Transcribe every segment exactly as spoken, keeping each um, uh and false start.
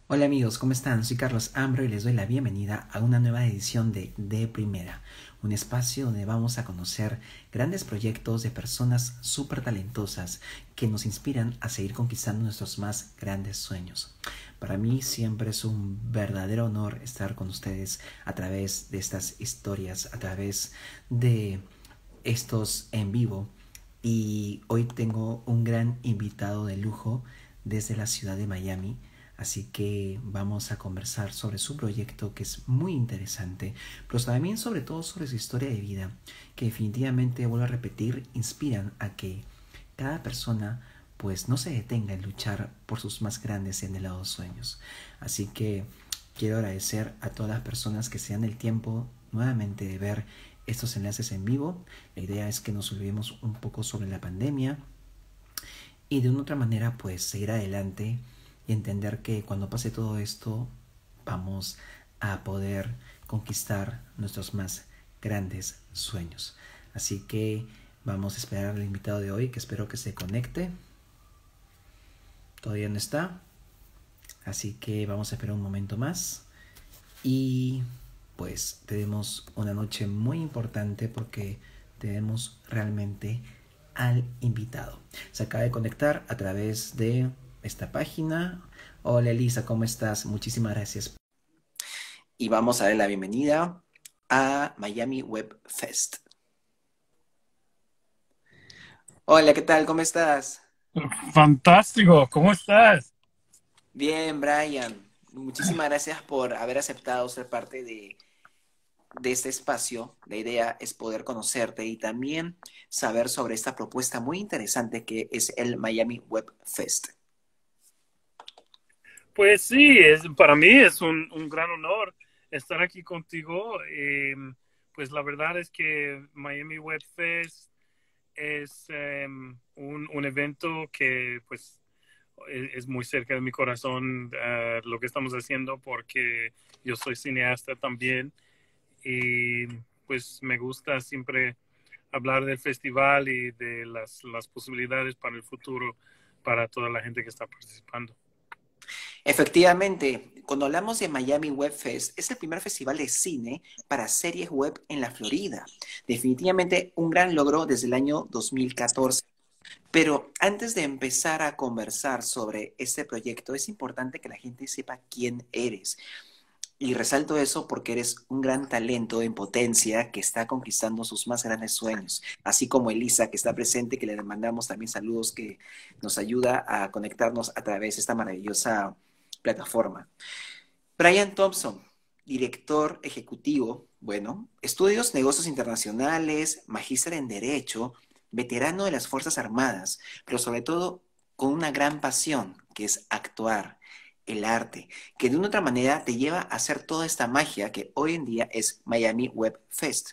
Hola amigos, ¿cómo están? Soy Carlos Ambro y les doy la bienvenida a una nueva edición de De Primera, un espacio donde vamos a conocer grandes proyectos de personas súper talentosas que nos inspiran a seguir conquistando nuestros más grandes sueños. Para mí siempre es un verdadero honor estar con ustedes a través de estas historias, a través de estos en vivo. Y hoy tengo un gran invitado de lujo desde la ciudad de Miami. Así que vamos a conversar sobre su proyecto, que es muy interesante, pero también sobre todo sobre su historia de vida, que definitivamente, vuelvo a repetir, inspiran a que cada persona pues no se detenga en luchar por sus más grandes y anhelados sueños. Así que quiero agradecer a todas las personas que se dan el tiempo nuevamente de ver estos enlaces en vivo. La idea es que nos olvidemos un poco sobre la pandemia y de una otra manera pues seguir adelante y entender que cuando pase todo esto vamos a poder conquistar nuestros más grandes sueños. Así que vamos a esperar al invitado de hoy, que espero que se conecte. Todavía no está, así que vamos a esperar un momento más y pues tenemos una noche muy importante porque tenemos realmente al invitado. Se acaba de conectar a través de esta página. Hola Elisa, ¿cómo estás? Muchísimas gracias. Y vamos a dar la bienvenida a Miami Web Fest. Hola, ¿qué tal? ¿Cómo estás? Fantástico, ¿cómo estás? Bien, Brian. Muchísimas gracias por haber aceptado ser parte de, de este espacio. La idea es poder conocerte y también saber sobre esta propuesta muy interesante que es el Miami Web Fest. Pues sí, es, para mí es un, un gran honor estar aquí contigo. Eh, pues la verdad es que Miami Web Fest es eh, un, un evento que pues es, es muy cerca de mi corazón, uh, lo que estamos haciendo, porque yo soy cineasta también y pues me gusta siempre hablar del festival y de las, las posibilidades para el futuro para toda la gente que está participando. Efectivamente, cuando hablamos de Miami Web Fest, es el primer festival de cine para series web en la Florida. Definitivamente un gran logro desde el año dos mil catorce. Pero antes de empezar a conversar sobre este proyecto, es importante que la gente sepa quién eres. Y resalto eso porque eres un gran talento en potencia que está conquistando sus más grandes sueños, así como Elisa, que está presente, que le mandamos también saludos, que nos ayuda a conectarnos a través de esta maravillosa plataforma. Brian Thompson, director ejecutivo, bueno, estudios negocios internacionales, magíster en Derecho, veterano de las Fuerzas Armadas, pero sobre todo con una gran pasión, que es actuar, el arte, que de una otra manera te lleva a hacer toda esta magia que hoy en día es Miami Web Fest.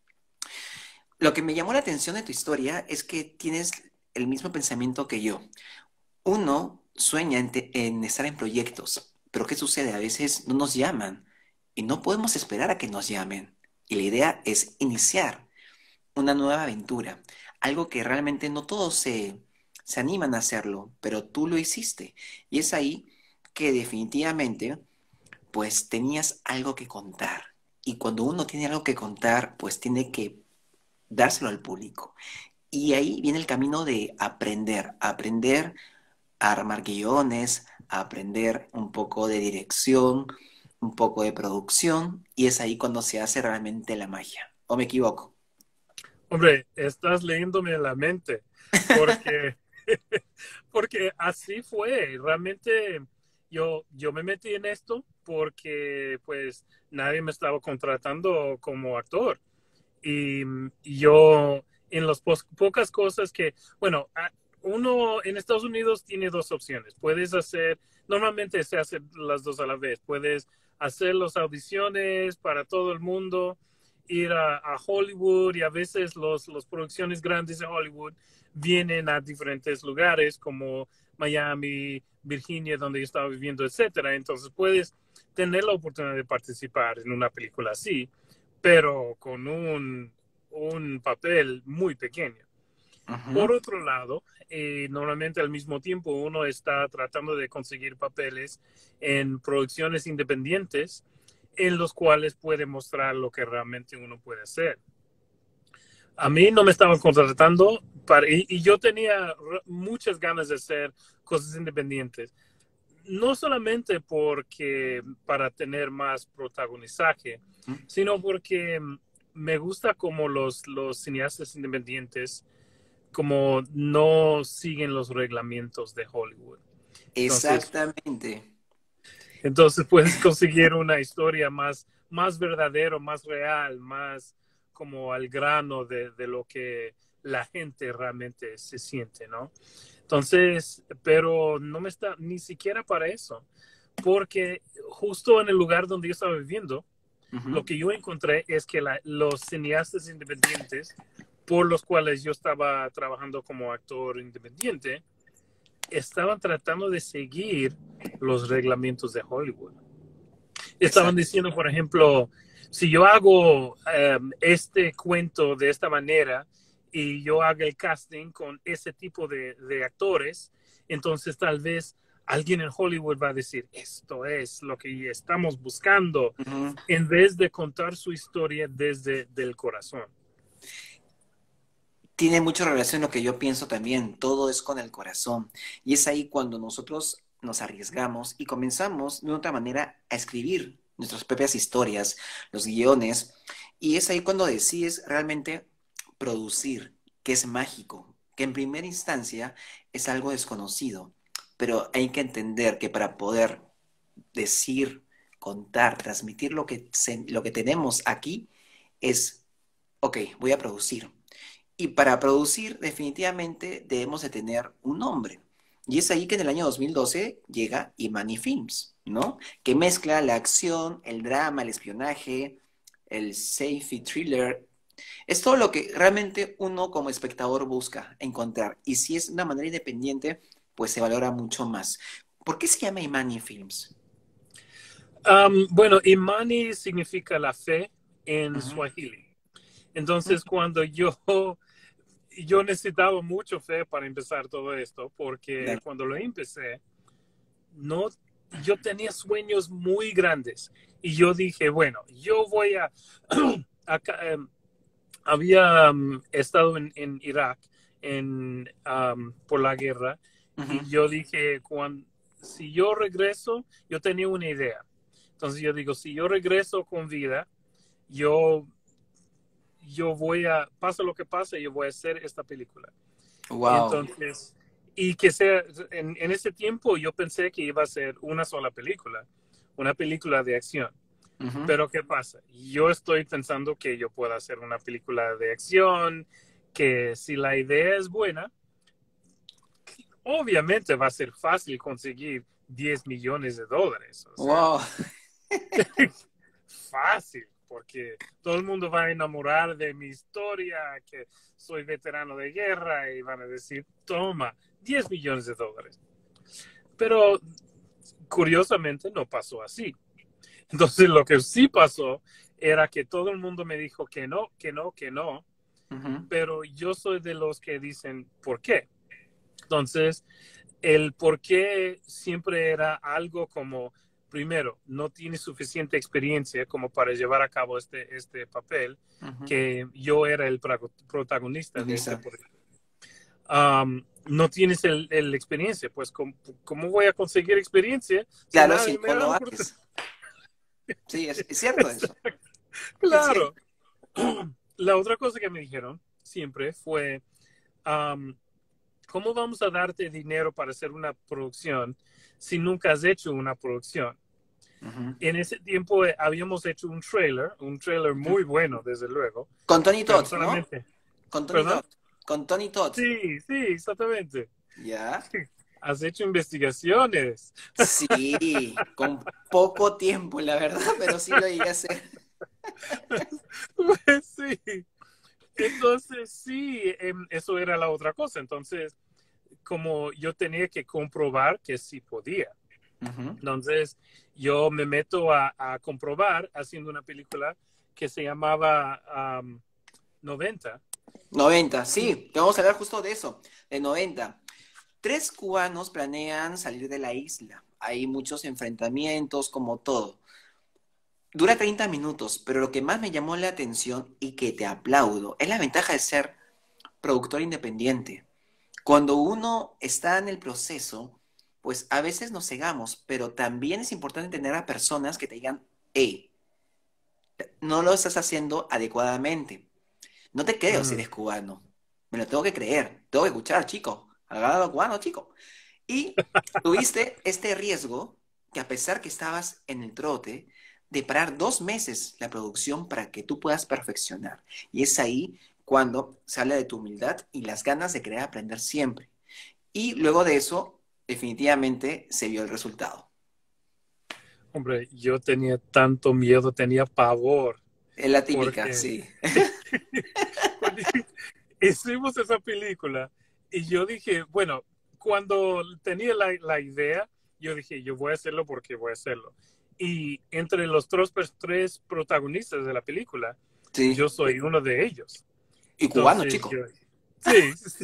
Lo que me llamó la atención de tu historia es que tienes el mismo pensamiento que yo. Uno sueña en, te- en estar en proyectos, pero ¿qué sucede? A veces no nos llaman y no podemos esperar a que nos llamen. Y la idea es iniciar una nueva aventura, algo que realmente no todos se, se animan a hacerlo, pero tú lo hiciste. Y es ahí que definitivamente, pues tenías algo que contar. Y cuando uno tiene algo que contar, pues tiene que dárselo al público. Y ahí viene el camino de aprender, aprender a armar guiones, a aprender un poco de dirección, un poco de producción, y es ahí cuando se hace realmente la magia. ¿O me equivoco? Hombre, estás leyéndome la mente, porque, porque así fue. Realmente yo, yo me metí en esto porque pues nadie me estaba contratando como actor. Y, y yo en las po pocas cosas que, bueno, uno en Estados Unidos tiene dos opciones. Puedes hacer, normalmente se hace las dos a la vez. Puedes hacer las audiciones para todo el mundo, ir a, a Hollywood, y a veces los, las producciones grandes de Hollywood vienen a diferentes lugares como Miami, Virginia, donde yo estaba viviendo, etcétera. Entonces puedes tener la oportunidad de participar en una película así, pero con un, un papel muy pequeño. Por otro lado, eh, normalmente al mismo tiempo uno está tratando de conseguir papeles en producciones independientes en los cuales puede mostrar lo que realmente uno puede hacer. A mí no me estaban contratando para, y, y yo tenía muchas ganas de hacer cosas independientes. No solamente porque para tener más protagonizaje, sino porque me gusta como los, los cineastas independientes como no siguen los reglamentos de Hollywood. Entonces, Exactamente. entonces puedes conseguir una historia más, más verdadera, más real, más como al grano de, de lo que la gente realmente se siente, ¿no? Entonces, pero no me está ni siquiera para eso, porque justo en el lugar donde yo estaba viviendo, uh-huh. lo que yo encontré es que la, los cineastas independientes por los cuales yo estaba trabajando como actor independiente, estaban tratando de seguir los reglamentos de Hollywood. Estaban Exacto. diciendo, por ejemplo, si yo hago um, este cuento de esta manera y yo hago el casting con ese tipo de, de actores, entonces tal vez alguien en Hollywood va a decir, esto es lo que estamos buscando, uh-huh. en vez de contar su historia desde el corazón. Tiene mucha relación lo que yo pienso también, todo es con el corazón. Y es ahí cuando nosotros nos arriesgamos y comenzamos de otra manera a escribir nuestras propias historias, los guiones. Y es ahí cuando decides realmente producir, que es mágico, que en primera instancia es algo desconocido. Pero hay que entender que para poder decir, contar, transmitir lo que, se, lo que tenemos aquí es, ok, voy a producir. Y para producir, definitivamente, debemos de tener un nombre. Y es ahí que en el año dos mil doce llega Imani Films, ¿no? Que mezcla la acción, el drama, el espionaje, el sci-fi thriller. Es todo lo que realmente uno como espectador busca encontrar. Y si es de una manera independiente, pues se valora mucho más. ¿Por qué se llama Imani Films? Um, bueno, Imani significa la fe en uh-huh. Swahili. Entonces, uh-huh. cuando yo... Yo necesitaba mucho fe para empezar todo esto, porque claro. cuando lo empecé, no, yo tenía sueños muy grandes. Y yo dije, bueno, yo voy a... acá, um, había um, estado en, en Irak en, um, por la guerra, uh-huh. y yo dije, cuando, si yo regreso, yo tenía una idea. Entonces yo digo, si yo regreso con vida, yo... yo voy a, pasa lo que pase, yo voy a hacer esta película. Wow. Entonces, y que sea, en, en ese tiempo yo pensé que iba a ser una sola película, una película de acción. Uh-huh. Pero ¿qué pasa? Yo estoy pensando que yo puedo hacer una película de acción, que si la idea es buena, obviamente va a ser fácil conseguir diez millones de dólares. O sea, wow. Fácil. Porque todo el mundo va a enamorar de mi historia, que soy veterano de guerra, y van a decir, toma, diez millones de dólares. Pero curiosamente no pasó así. Entonces lo que sí pasó era que todo el mundo me dijo que no, que no, que no. Uh-huh. Pero yo soy de los que dicen, ¿por qué? Entonces, el por qué siempre era algo como... Primero, no tiene suficiente experiencia como para llevar a cabo este, este papel, uh-huh. que yo era el protagonista uh-huh. de este proyecto. Um, no tienes el, el experiencia, pues ¿cómo, ¿cómo voy a conseguir experiencia? Claro, si, si no lo haces. Sí, es, es cierto eso. Claro. Cierto. La otra cosa que me dijeron siempre fue, um, ¿cómo vamos a darte dinero para hacer una producción si nunca has hecho una producción? Uh-huh. En ese tiempo eh, habíamos hecho un trailer, un trailer muy bueno, desde luego. Con Tony Todd, solamente... ¿no? Con Tony Todd. Con Tony Todd. Sí, sí, exactamente. Ya. Has hecho investigaciones. Sí, con poco tiempo, la verdad, pero sí lo llegué a hacer. Pues sí. Entonces, sí, eh, eso era la otra cosa. Entonces, como yo tenía que comprobar que sí podía. Uh-huh. Entonces, yo me meto a, a comprobar haciendo una película que se llamaba um, noventa. noventa, sí, te vamos a hablar justo de eso, de noventa. Tres cubanos planean salir de la isla. Hay muchos enfrentamientos, como todo. Dura treinta minutos, pero lo que más me llamó la atención y que te aplaudo es la ventaja de ser productor independiente. Cuando uno está en el proceso, pues a veces nos cegamos, pero también es importante tener a personas que te digan, hey, no lo estás haciendo adecuadamente. No te creo si Mm. eres cubano. Me lo tengo que creer. Tengo que escuchar, chico. Hablaba cubano, chico. Y tuviste este riesgo que a pesar que estabas en el trote, de parar dos meses la producción para que tú puedas perfeccionar. Y es ahí cuando se habla de tu humildad y las ganas de querer aprender siempre. Y luego de eso, definitivamente se vio el resultado. Hombre, yo tenía tanto miedo, tenía pavor, Es la típica, porque sí. cuando hicimos esa película y yo dije, bueno, cuando tenía la, la idea, yo dije, yo voy a hacerlo porque voy a hacerlo. Y entre los tres, tres protagonistas de la película, Sí. yo soy uno de ellos. Y cubano, Entonces, chico. yo, sí, sí,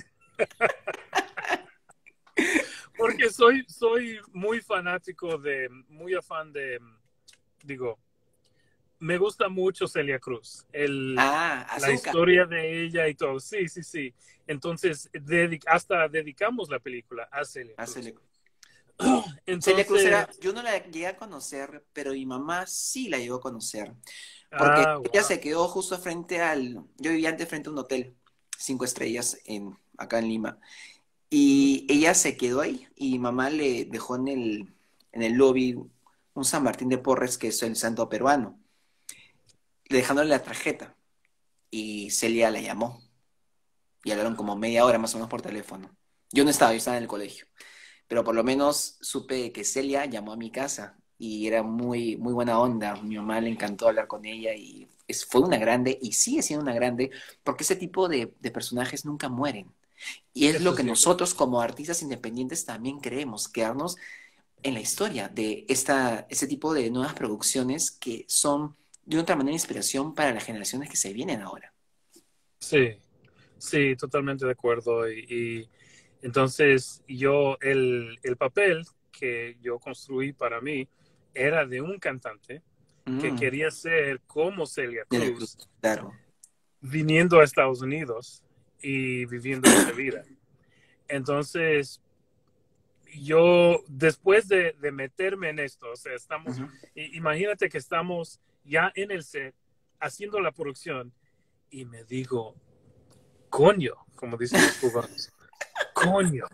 porque soy, soy muy fanático de, muy afán de, digo, me gusta mucho Celia Cruz, el, Ah, la azúcar. historia de ella y todo. Sí, sí, sí. Entonces, dedic hasta dedicamos la película a Celia Cruz. Hacele. Celia Cruz Entonces, era, yo no la llegué a conocer, pero mi mamá sí la llegó a conocer, porque ah, ella wow. se quedó justo frente al, yo vivía antes frente a un hotel, cinco estrellas en, acá en Lima, Ujú. y ella se quedó ahí, y mi mamá le dejó en el, en el lobby un San Martín de Porres, que es el santo peruano, dejándole la tarjeta, y Celia la llamó, y hablaron como media hora más o menos por teléfono. Yo no estaba, yo estaba en el colegio. Pero por lo menos supe que Celia llamó a mi casa y era muy, muy buena onda. Mi mamá le encantó hablar con ella y es, fue una grande y sigue siendo una grande porque ese tipo de, de personajes nunca mueren. Y es Eso lo es que cierto. nosotros como artistas independientes también queremos, quedarnos en la historia de esta, ese tipo de nuevas producciones que son de otra manera inspiración para las generaciones que se vienen ahora. Sí, sí, totalmente de acuerdo. Y, y entonces yo, el, el papel que yo construí para mí era de un cantante que Mm, quería ser como Celia de la cruz, Cruz, claro. viniendo a Estados Unidos y viviendo esa vida. Entonces, yo, después de, de meterme en esto, o sea, estamos, Ujú. imagínate que estamos ya en el set haciendo la producción y me digo, coño, como dicen los cubanos, coño,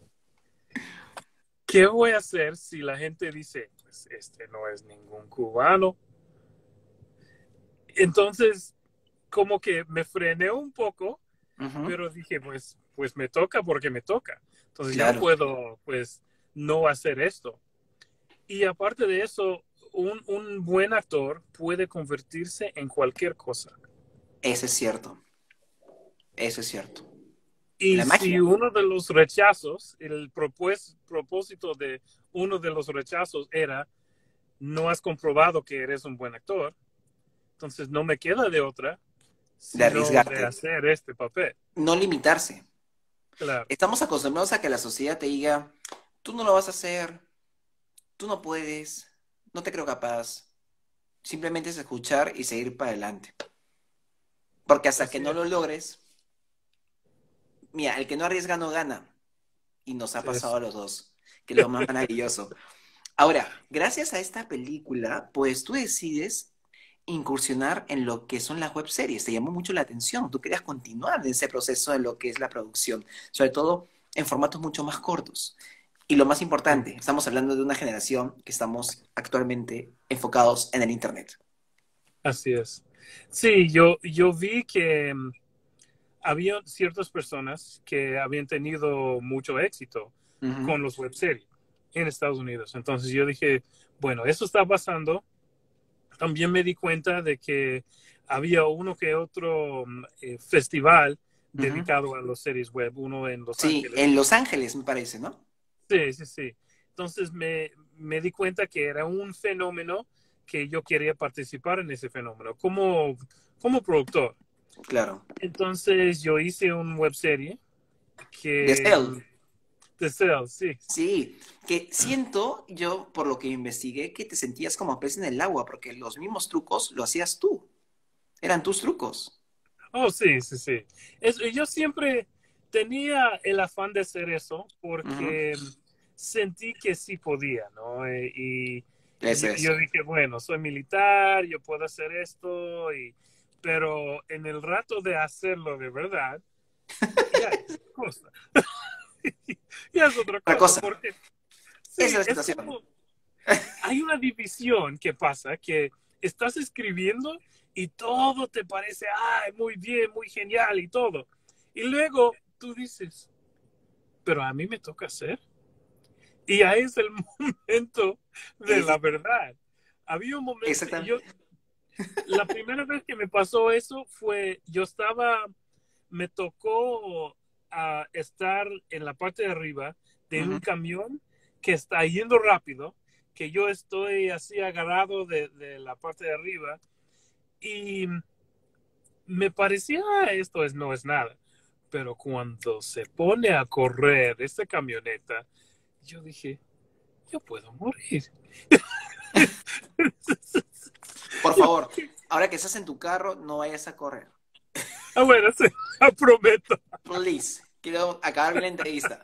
¿qué voy a hacer si la gente dice, pues este no es ningún cubano? Entonces, como que me frené un poco, Ujú. pero dije, pues, pues me toca porque me toca. Entonces, yo no Claro, puedo, pues, no hacer esto. Y aparte de eso, un, un buen actor puede convertirse en cualquier cosa. eso es cierto, eso es cierto. Y La si magia. uno de los rechazos, el propós, propósito de uno de los rechazos era, no has comprobado que eres un buen actor, entonces no me queda de otra De sino de arriesgarte, hacer este papel. no limitarse. Claro, Estamos acostumbrados a que la sociedad te diga, tú no lo vas a hacer, tú no puedes, no te creo capaz. Simplemente es escuchar y seguir para adelante. Porque hasta que así no lo es. logres, mira, el que no arriesga no gana. Y nos ha pasado es a los dos, que es lo más maravilloso. Ahora, gracias a esta película, pues tú decides incursionar en lo que son las web series. Te llamó mucho la atención. Tú querías continuar en ese proceso de lo que es la producción, sobre todo en formatos mucho más cortos. Y lo más sí, importante, estamos hablando de una generación que estamos actualmente enfocados en el Internet. así es. Sí, yo, yo vi que um, había ciertas personas que habían tenido mucho éxito Ujú. con los webseries en Estados Unidos. Entonces yo dije, bueno, eso está pasando. También me di cuenta de que había uno que otro um, eh, festival Ujú. dedicado a las series web, uno en Los Sí, Ángeles. en Los Ángeles me parece, ¿no? Sí, sí, sí. Entonces me, me di cuenta que era un fenómeno que yo quería participar en ese fenómeno como, como productor. Claro. Entonces yo hice una webserie De que... Cell. De Cell, sí. Sí, que siento yo, por lo que investigué, que te sentías como pez en el agua, porque los mismos trucos lo hacías tú. Eran tus trucos. Oh, sí, sí, sí. Es, yo siempre tenía el afán de hacer eso Ujú. porque sentí que sí podía, ¿no? Eh, Y, Eso y es. yo dije, bueno, soy militar, yo puedo hacer esto, y, pero en el rato de hacerlo de verdad, ya es otra cosa. Ya es otra Otra cosa, cosa, porque esa sí, es la es situación. como, hay una división que pasa, que estás escribiendo y todo te parece, ay, muy bien, muy genial y todo. Y luego tú dices, pero a mí me toca hacer. Y ahí es el momento de Es la verdad. Había un momento, yo, exactamente. la primera vez que me pasó eso fue, yo estaba, me tocó uh, estar en la parte de arriba de un Ujú. camión que está yendo rápido, que yo estoy así agarrado de, de la parte de arriba y me parecía, ah, esto es, no es nada. Pero cuando se pone a correr esta camioneta, yo dije, yo puedo morir. Por favor, ahora que estás en tu carro, no vayas a correr. Ah, bueno, sí, prometo. Please. Quiero acabar bien la entrevista.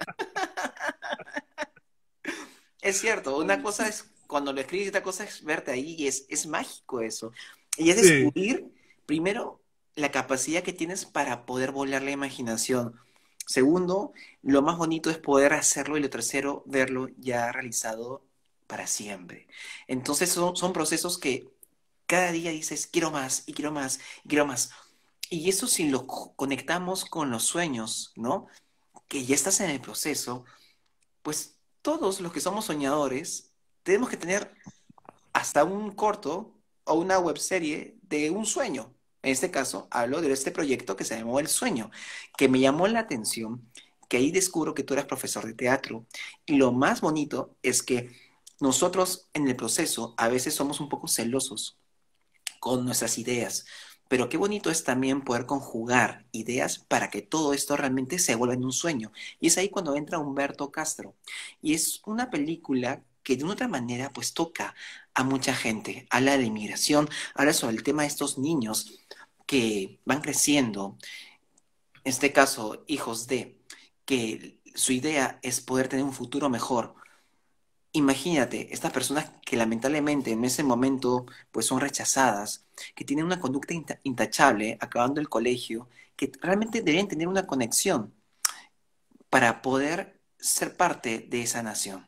Es cierto, una cosa es cuando lo escribes y otra cosa es verte ahí y es, es mágico eso. Y es Sí, descubrir, primero, la capacidad que tienes para poder volar la imaginación. Segundo, lo más bonito es poder hacerlo y lo tercero, verlo ya realizado para siempre. Entonces son, son procesos que cada día dices, quiero más y quiero más y quiero más. Y eso si lo co- conectamos con los sueños, ¿no? Que ya estás en el proceso, pues todos los que somos soñadores tenemos que tener hasta un corto o una webserie de un sueño. En este caso, hablo de este proyecto que se llamó El Sueño, que me llamó la atención, que ahí descubro que tú eras profesor de teatro. Y lo más bonito es que nosotros en el proceso a veces somos un poco celosos con nuestras ideas. Pero qué bonito es también poder conjugar ideas para que todo esto realmente se vuelva en un sueño. Y es ahí cuando entra Humberto Castro. Y es una película que de una otra manera pues toca a mucha gente. Habla de la inmigración, habla sobre el tema de estos niños que van creciendo, en este caso hijos de, que su idea es poder tener un futuro mejor. Imagínate, estas personas que lamentablemente en ese momento pues son rechazadas, que tienen una conducta inta- intachable acabando el colegio, que realmente deberían tener una conexión para poder ser parte de esa nación.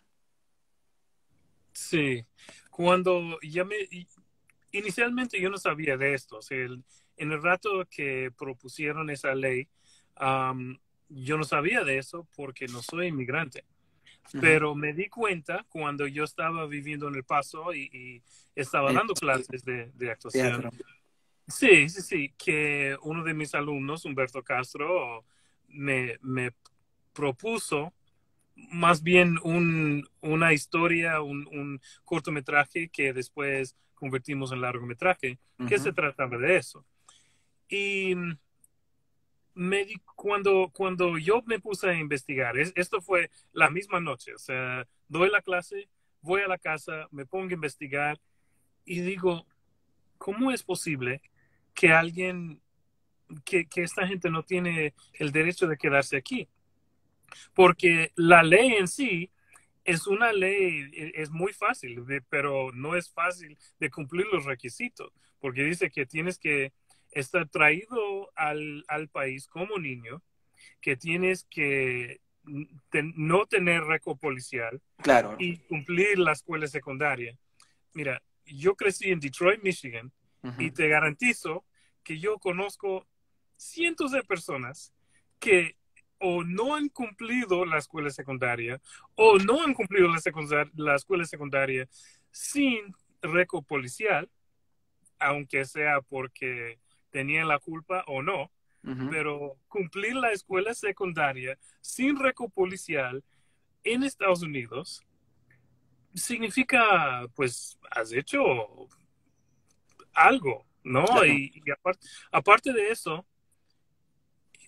sí. Cuando ya me, inicialmente yo no sabía de esto. O sea, el- en el rato que propusieron esa ley, um, yo no sabía de eso porque no soy inmigrante. Ujú. Pero me di cuenta cuando yo estaba viviendo en El Paso y, y estaba El dando clases de, de actuación. teatro, Sí, sí, sí, que uno de mis alumnos, Humberto Castro, me, me propuso más bien un, una historia, un, un cortometraje que después convertimos en largometraje, que se ujú, trataba de eso. Y me di, cuando, cuando yo me puse a investigar, es, esto fue la misma noche, o sea, doy la clase, voy a la casa, me pongo a investigar y digo, ¿cómo es posible que alguien, que, que esta gente no tiene el derecho de quedarse aquí? Porque la ley en sí es una ley, es muy fácil, de, pero no es fácil de cumplir los requisitos, porque dice que tienes que estar traído al, al país como niño, que tienes que ten, no tener récord policial claro. y cumplir la escuela secundaria. Mira, yo crecí en Detroit, Michigan, y Ujú. te garantizo que yo conozco cientos de personas que o no han cumplido la escuela secundaria o no han cumplido la, secundar la escuela secundaria sin récord policial, aunque sea porque tenían la culpa o no, Ujú. pero cumplir la escuela secundaria sin récord policial en Estados Unidos significa, pues, has hecho algo, ¿no? Claro. Y, y aparte, aparte de eso,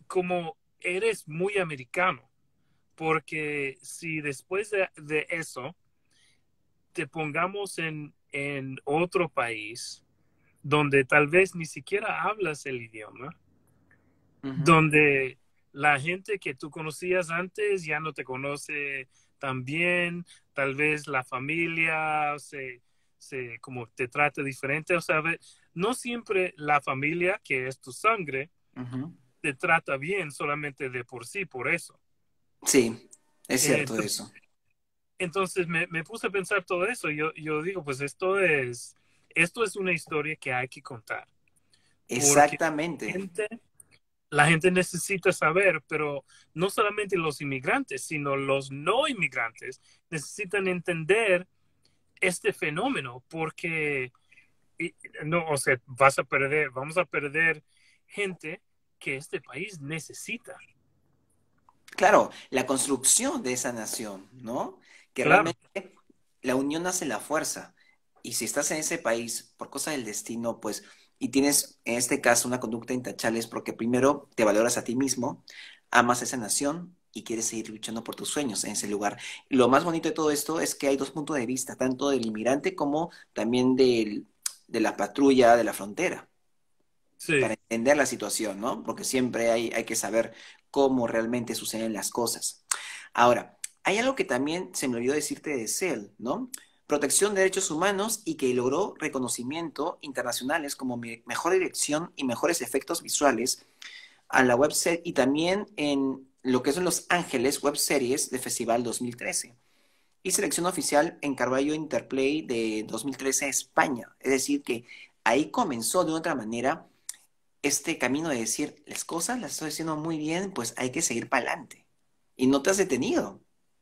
como eres muy americano, porque si después de, de eso te pongamos en, en otro país donde tal vez ni siquiera hablas el idioma, Ujú. donde la gente que tú conocías antes ya no te conoce tan bien, tal vez la familia se, se como te trata diferente, o sea, no siempre la familia, que es tu sangre, Ujú. te trata bien solamente de por sí, por eso. Sí, es Eh, cierto eso. entonces me, me, puse a pensar todo eso. Yo, yo digo, pues esto es, esto es una historia que hay que contar, porque Exactamente. la gente, la gente necesita saber, pero no solamente los inmigrantes, sino los no inmigrantes necesitan entender este fenómeno, porque y, no, o sea, vas a perder, vamos a perder gente que este país necesita. Claro, la construcción de esa nación, ¿no? Que Claro, realmente la unión hace la fuerza. Y si estás en ese país por cosa del destino, pues, y tienes en este caso una conducta intachable, es porque primero te valoras a ti mismo, amas a esa nación y quieres seguir luchando por tus sueños en ese lugar. Y lo más bonito de todo esto es que hay dos puntos de vista, tanto del inmigrante como también del, de la patrulla de la frontera para sí. entender la situación, ¿no? Porque siempre hay, hay que saber cómo realmente suceden las cosas. Ahora, hay algo que también se me olvidó decirte de C E L, ¿no? Protección de Derechos Humanos y que logró reconocimiento internacionales como me- mejor dirección y mejores efectos visuales a la web serie y también en lo que son Los Ángeles Web Series de Festival dos mil trece y selección oficial en Carballo Interplay de dos mil trece España. Es decir, que ahí comenzó de otra manera este camino de decir, las cosas las estoy haciendo muy bien, pues hay que seguir para adelante. Y no te has detenido.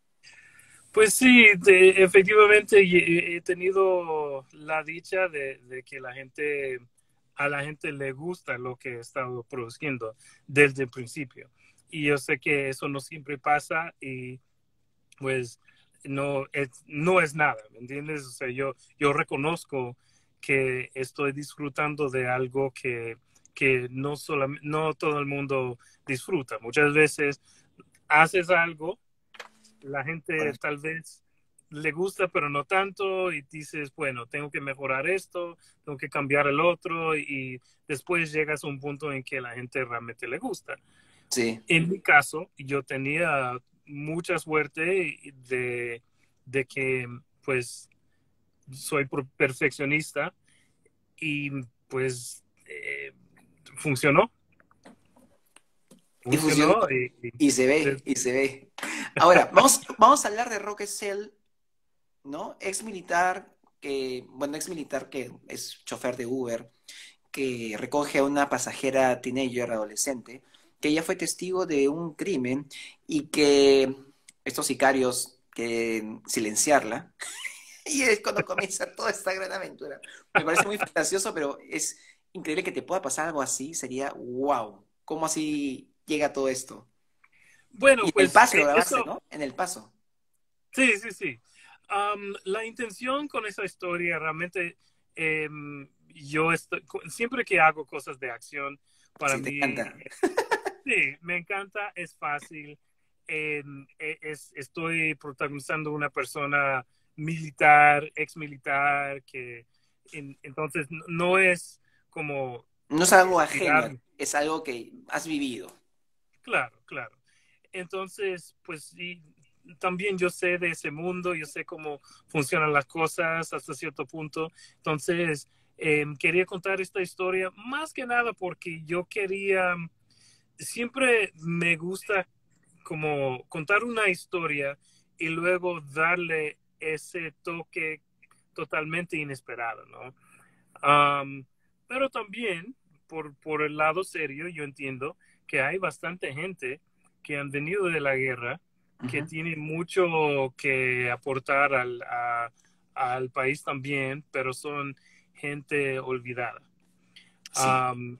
Pues sí, de- efectivamente he he tenido la dicha de, de que la gente, a la gente le gusta lo que he estado produciendo desde el principio. Y yo sé que eso no siempre pasa y pues no es, no es nada, ¿me entiendes? O sea, yo, yo reconozco que estoy disfrutando de algo que, que no, solam- no todo el mundo disfruta. Muchas veces haces algo, la gente Correcto. tal vez le gusta, pero no tanto, y dices, bueno, tengo que mejorar esto, tengo que cambiar el otro, y después llegas a un punto en que la gente realmente le gusta. Sí, En mi caso, yo tenía mucha suerte de, de que, pues, soy perfeccionista y, pues, eh, funcionó, y funcionó funcionó y, y y se ve, y se ve. Ahora, vamos, vamos a hablar de Roque Cell, ¿no? Ex militar, que, bueno, ex militar que es chofer de Uber, que recoge a una pasajera teenager adolescente, que ella fue testigo de un crimen y que estos sicarios quieren silenciarla. Y es cuando comienza toda esta gran aventura. Me parece muy fantasioso, pero es increíble que te pueda pasar algo así. Sería wow. ¿Cómo así llega todo esto? Y bueno, en El pues Paso lo eh, grabaste, eso, ¿no? En El Paso. sí, sí, sí. Um, la intención con esa historia realmente, eh, yo estoy, siempre que hago cosas de acción, para Sí, te mí, encanta. eh, sí, me encanta, es fácil. Eh, es, estoy protagonizando una persona militar, ex militar, que en, entonces no es como No es algo ajeno, estirar. es algo que has vivido. Claro, claro. Entonces, pues sí, también yo sé de ese mundo, yo sé cómo funcionan las cosas hasta cierto punto. Entonces, eh, quería contar esta historia más que nada porque yo quería, siempre me gusta como contar una historia y luego darle ese toque totalmente inesperado, ¿no? Um, pero también, por, por el lado serio, yo entiendo que hay bastante gente que han venido de la guerra, que Ujú. tiene mucho que aportar al, a- al país también, pero son gente olvidada. Sí, Um,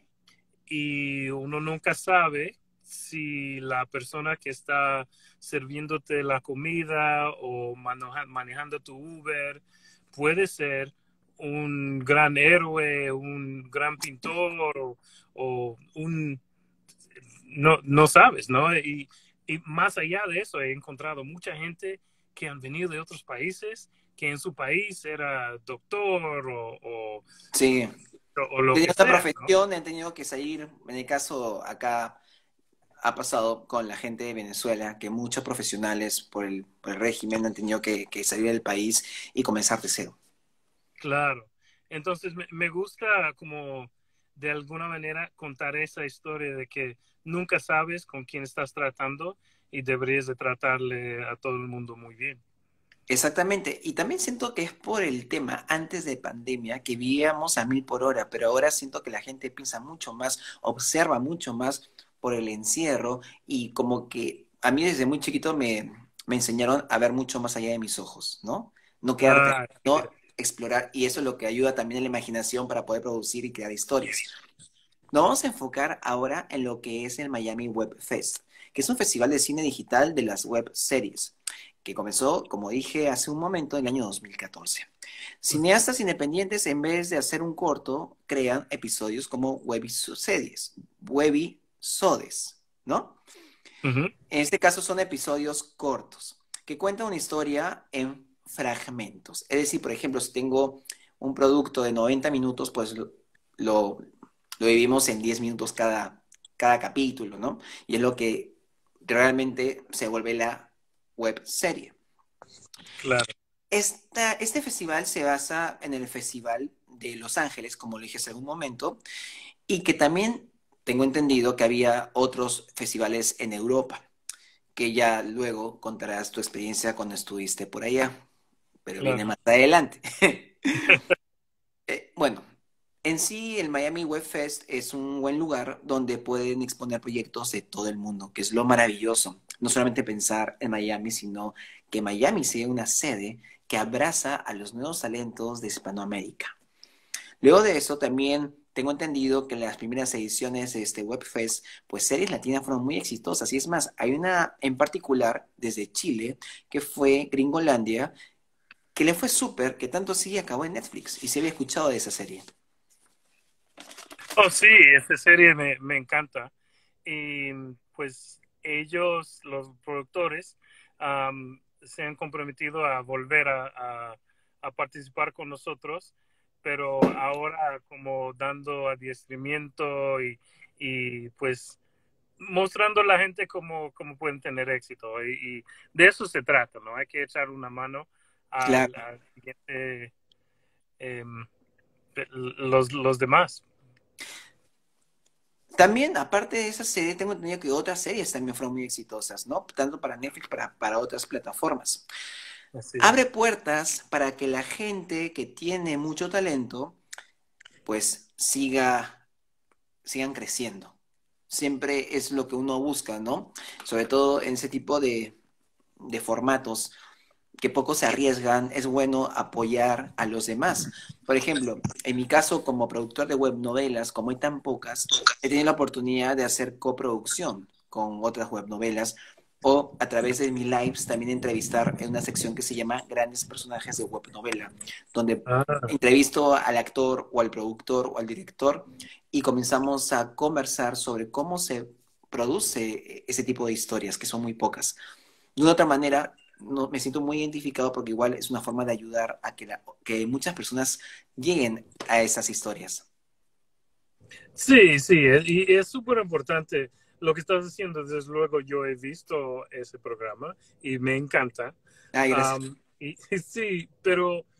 y uno nunca sabe si la persona que está sirviéndote la comida o maneja- manejando tu Uber puede ser un gran héroe, un gran pintor o, o un, no, no sabes, ¿no? Y, y más allá de eso, he encontrado mucha gente que han venido de otros países, que en su país era doctor o, o, Sí, o lo tenía que otra sea, ¿no? profesión, han tenido que salir, en el caso acá ha pasado con la gente de Venezuela, que muchos profesionales por el, por el régimen han tenido que, que salir del país y comenzar de cero. Claro. Entonces me, me gusta como de alguna manera contar esa historia de que nunca sabes con quién estás tratando y deberías de tratarle a todo el mundo muy bien. Exactamente, y también siento que es por el tema antes de pandemia que vivíamos a mil por hora, pero ahora siento que la gente piensa mucho más, observa mucho más por el encierro y como que a mí desde muy chiquito me, me enseñaron a ver mucho más allá de mis ojos, ¿no? No quedarte, Ah, no explorar, y eso es lo que ayuda también a la imaginación para poder producir y crear historias. Nos vamos a enfocar ahora en lo que es el Miami Web Fest, que es un festival de cine digital de las web series, que comenzó, como dije hace un momento, en el año dos mil catorce. Cineastas independientes, en vez de hacer un corto, crean episodios como webisodes, webisodes, ¿no? ujú. En este caso son episodios cortos, que cuentan una historia en fragmentos. Es decir, por ejemplo, si tengo un producto de noventa minutos, pues lo, lo, lo dividimos en diez minutos cada, cada capítulo, ¿no? Y es lo que realmente se vuelve la web serie. Claro. Esta, este festival se basa en el Festival de Los Ángeles, como lo dije hace algún momento, y que también tengo entendido que había otros festivales en Europa, que ya luego contarás tu experiencia cuando estuviste por allá, pero viene Claro. más adelante. Eh, bueno, en sí el Miami Web Fest es un buen lugar donde pueden exponer proyectos de todo el mundo, que es lo maravilloso. No solamente pensar en Miami, sino que Miami sea una sede que abraza a los nuevos talentos de Hispanoamérica. Luego de eso, también tengo entendido que en las primeras ediciones de este Webfest, pues series latinas fueron muy exitosas. Y es más, hay una en particular desde Chile, que fue Gringolandia, que le fue súper, que tanto sí acabó en Netflix. Y se había escuchado de esa serie. Oh, sí, esta serie me, me encanta. Y pues ellos, los productores, um, se han comprometido a volver a, a, a, participar con nosotros, pero ahora como dando adiestramiento y, y pues mostrando a la gente cómo, cómo pueden tener éxito. Y, y, de eso se trata, ¿no? Hay que echar una mano al, Claro. al siguiente, eh, los, los demás. También, aparte de esa serie, tengo entendido que otras series también fueron muy exitosas, ¿no? Tanto para Netflix como para, para otras plataformas. Así Abre es. puertas para que la gente que tiene mucho talento, pues siga sigan creciendo. Siempre es lo que uno busca, ¿no? Sobre todo en ese tipo de, de formatos que pocos se arriesgan, es bueno apoyar a los demás. Por ejemplo, en mi caso como productor de web novelas, como hay tan pocas, he tenido la oportunidad de hacer coproducción con otras web novelas o a través de mis lives también entrevistar en una sección que se llama Grandes Personajes de Web Novela, donde Ah, entrevisto al actor o al productor o al director y comenzamos a conversar sobre cómo se produce ese tipo de historias, que son muy pocas. De una otra manera, no, me siento muy identificado porque igual es una forma de ayudar a que, la, que muchas personas lleguen a esas historias. sí, sí, es- y es súper importante lo que estás haciendo. Desde luego, yo he visto ese programa y me encanta. Ay, gracias. Um, y sí, pero eh,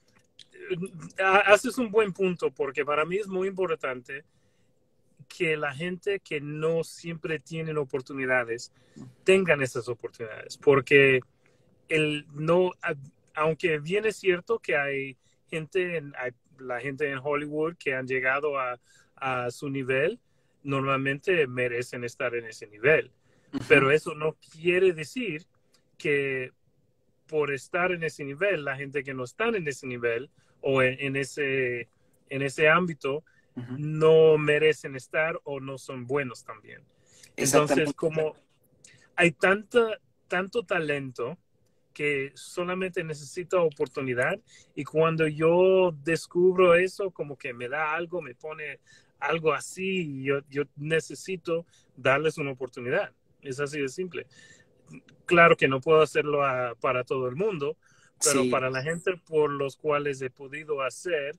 haces un buen punto porque para mí es muy importante que la gente que no siempre tienen oportunidades tengan esas oportunidades, porque el no, aunque bien es cierto que hay gente, en, hay la gente en Hollywood que han llegado a, a su nivel, normalmente merecen estar en ese nivel, Ujú. pero eso no quiere decir que por estar en ese nivel, la gente que no está en ese nivel o en, en ese, en ese ámbito Ujú. no merecen estar o no son buenos también. Entonces, Exactamente. como hay tanta, tanto talento que solamente necesita oportunidad y cuando yo descubro eso, como que me da algo, me pone algo así, yo, yo necesito darles una oportunidad. Es así de simple. Claro que no puedo hacerlo a, para todo el mundo, pero Sí, para la gente por los cuales he podido hacer,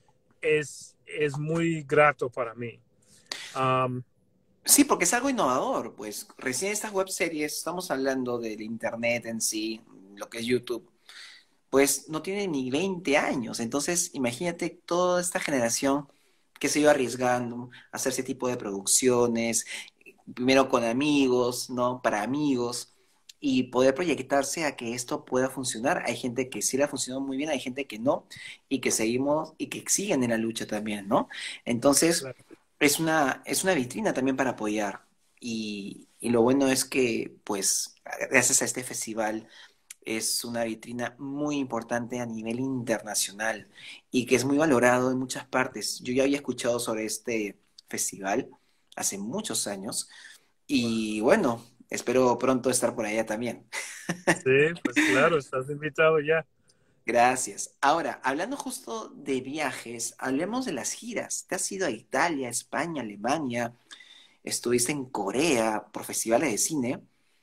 es, es muy grato para mí. Um, sí, porque es algo innovador, pues recién estas web series, estamos hablando del internet en sí, lo que es YouTube, pues no tiene ni veinte años, entonces imagínate toda esta generación que se iba arriesgando a hacer ese tipo de producciones, primero con amigos, ¿no? Para amigos, y poder proyectarse a que esto pueda funcionar. Hay gente que sí le ha funcionado muy bien, hay gente que no, y que seguimos, y que siguen en la lucha también, ¿no? Entonces, claro. es una, es una vitrina también para apoyar. Y, y lo bueno es que, pues, gracias a este festival, es una vitrina muy importante a nivel internacional y que es muy valorado en muchas partes. Yo ya había escuchado sobre este festival hace muchos años Wow. y bueno, espero pronto estar por allá también. Sí, pues claro, estás invitado ya. Gracias. Ahora, hablando justo de viajes, hablemos de las giras. ¿Te has ido a Italia, España, Alemania? Estuviste en Corea por festivales de cine.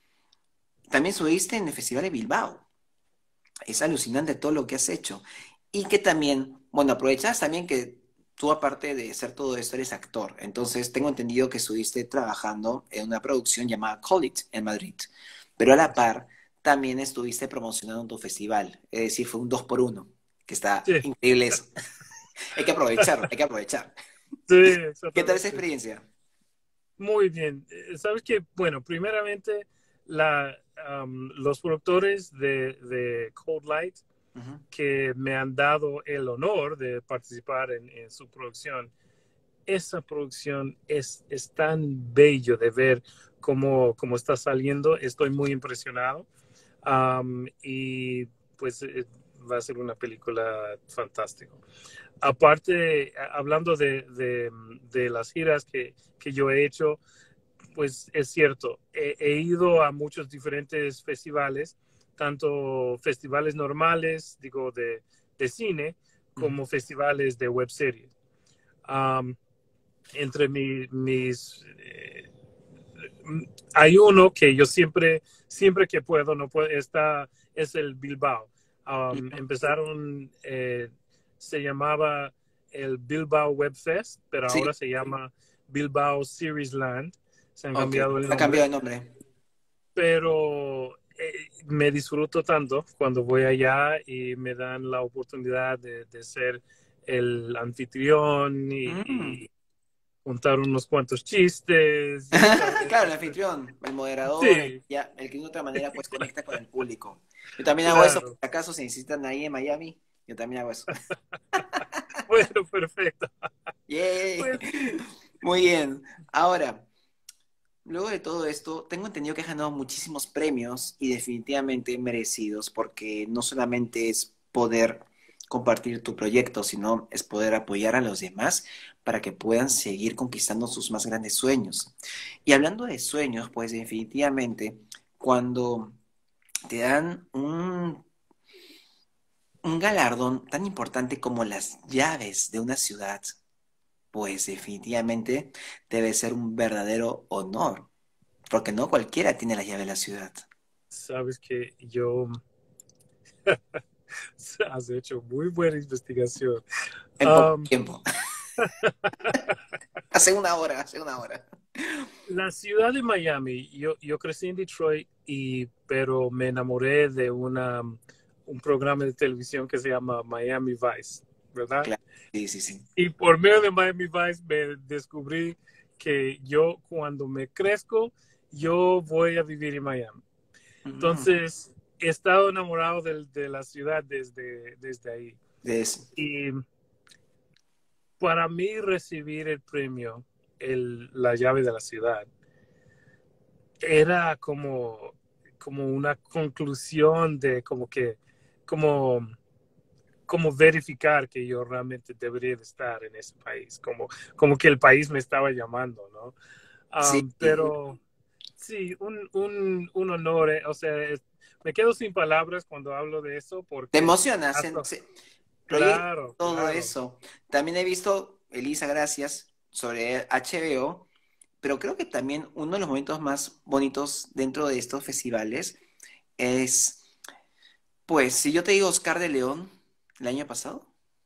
También estuviste en el Festival de Bilbao. Es alucinante todo lo que has hecho. Y que también, bueno, aprovechas también que tú aparte de ser todo esto eres actor. Entonces tengo entendido que estuviste trabajando en una producción llamada Call It en Madrid. Pero a la par también estuviste promocionando tu festival. Es decir, fue un dos por uno, que está Sí, increíble eso. Hay que aprovecharlo, hay que aprovechar. sí, ¿Qué tal esa exactamente. experiencia? Muy bien. Eh, Sabes que, bueno, primeramente, la, um, los productores de, de Cold Light Ujú. que me han dado el honor de participar en, en su producción, esa producción es, es tan bello de ver cómo, cómo está saliendo. Estoy muy impresionado. Um, y pues eh, va a ser una película fantástica. Aparte, hablando de, de, de las giras que, que, yo he hecho, pues es cierto, he, he, ido a muchos diferentes festivales, tanto festivales normales, digo, de, de cine, Ujú. como festivales de web series. Um, entre mi, mis... Eh, hay uno que yo siempre, siempre que puedo, no puedo, está, es el Bilbao. Um, Ujú. empezaron, eh, se llamaba el Bilbao Web Fest, pero Sí, ahora se llama Bilbao Series Land. Se han ok. cambiado el Ha cambiado nombre, de nombre. pero eh, me disfruto tanto cuando voy allá y me dan la oportunidad de, de ser el anfitrión y, Mm. y contar unos cuantos chistes y esa, Claro, el esa- anfitrión, el moderador, el, sí, ya, el que de otra manera pues conecta con el público. Yo también hago eso, por claro. si acaso se necesitan ahí en Miami, yo también hago eso. Bueno, perfecto. ¡Yay! Pues Muy bien. Ahora, luego de todo esto, tengo entendido que has ganado muchísimos premios y definitivamente merecidos, porque no solamente es poder compartir tu proyecto, sino es poder apoyar a los demás para que puedan seguir conquistando sus más grandes sueños. Y hablando de sueños, pues definitivamente, cuando te dan un, un galardón tan importante como las llaves de una ciudad, pues definitivamente debe ser un verdadero honor, porque no cualquiera tiene la llave de la ciudad. sabes que yo has hecho muy buena investigación. En poco Um, tiempo. Hace una hora, hace una hora. la ciudad de Miami, yo, yo crecí en Detroit, y, pero me enamoré de una, un programa de televisión que se llama Miami Vice, ¿verdad? Claro, sí, sí, sí. Y por medio de Miami Vice me descubrí que yo cuando me crezco, yo voy a vivir en Miami. Mm, Entonces, he estado enamorado de, de la ciudad desde, desde ahí. de eso. Y para mí recibir el premio, el, la llave de la ciudad, era como, como una conclusión de como que, como, como verificar que yo realmente debería de estar en ese país, como, como que el país me estaba llamando, ¿no? Sí, Um, pero sí, un, un, un honor, eh, o sea, es- me quedo sin palabras cuando hablo de eso te porque emocionas, en- hasta, se- proyecta claro, todo claro, eso. También he visto, Elisa, gracias. sobre H B O, pero creo que también uno de los momentos más bonitos dentro de estos festivales es, pues, si yo te digo Oscar de León el año pasado.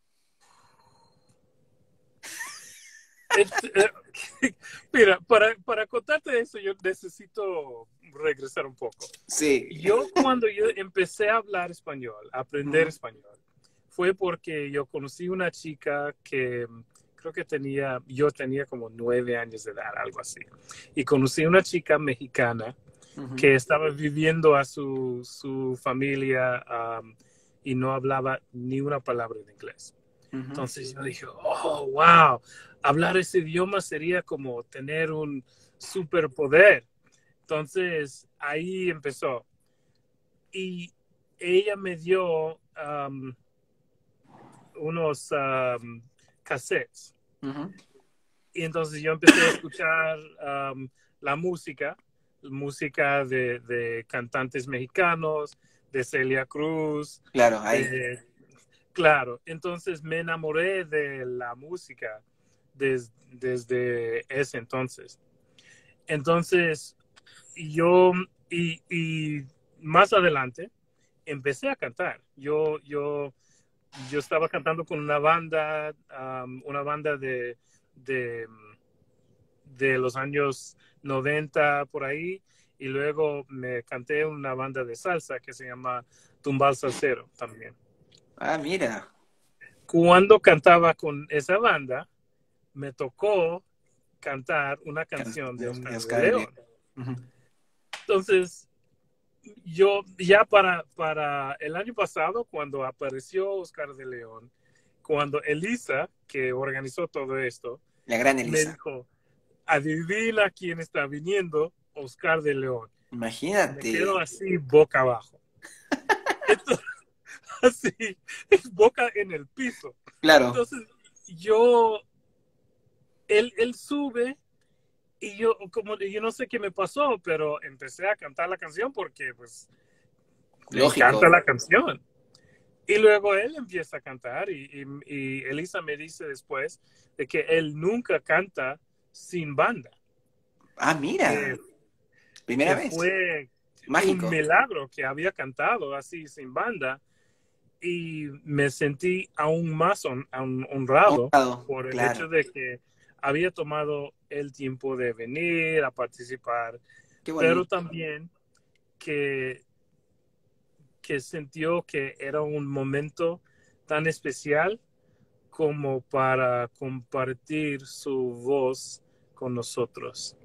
Este, eh, Mira, para, para contarte eso, yo necesito regresar un poco. Sí. Yo cuando yo empecé a hablar español, a aprender Ujú, español, fue porque yo conocí una chica que mm, creo que tenía, yo tenía como nueve años de edad, algo así. Y conocí una chica mexicana ujú, que estaba viviendo a su, su familia um, y no hablaba ni una palabra de inglés. ujú. Entonces yo dije, oh, wow, hablar ese idioma sería como tener un superpoder. Entonces ahí empezó. Y ella me dio um, unos um, cassettes. Ujú. Y entonces yo empecé a escuchar um, la música, música de, de, cantantes mexicanos, de Celia Cruz, Claro, ahí. de... Claro, entonces me enamoré de la música des, desde ese entonces. Entonces yo, y, y más adelante, empecé a cantar. Yo, yo, yo estaba cantando con una banda, um, una banda de, de, de los años noventa por ahí, y luego me canté en una banda de salsa que se llama Tumbal Salsero también. Ah, mira. Cuando cantaba con esa banda, me tocó cantar una Can- canción De de Os- de Oscar de Oscar de León. León. Ujú. Entonces, yo ya para, para el año pasado, cuando apareció Oscar de León, cuando Elisa, que organizó todo esto, La gran me Elisa. dijo, adivina quién está viniendo, Oscar de León. Me Imagínate. quedo así boca abajo. Entonces, así, boca en el piso. Claro. Entonces, yo, él, él sube y yo, como yo no sé qué me pasó, pero empecé a cantar la canción porque pues me encanta Lógico. la canción. Y luego él empieza a cantar y, y, y Elisa me dice después de que él nunca canta sin banda, Ah, que, mira. Primera que vez. fue un Mágico. milagro que había cantado así sin banda, y me sentí aún más on, on, honrado Honrado. por el hecho Claro. de que había tomado el tiempo de venir a participar, Qué pero bonito. también que, que sintió que era un momento tan especial como para compartir su voz con nosotros.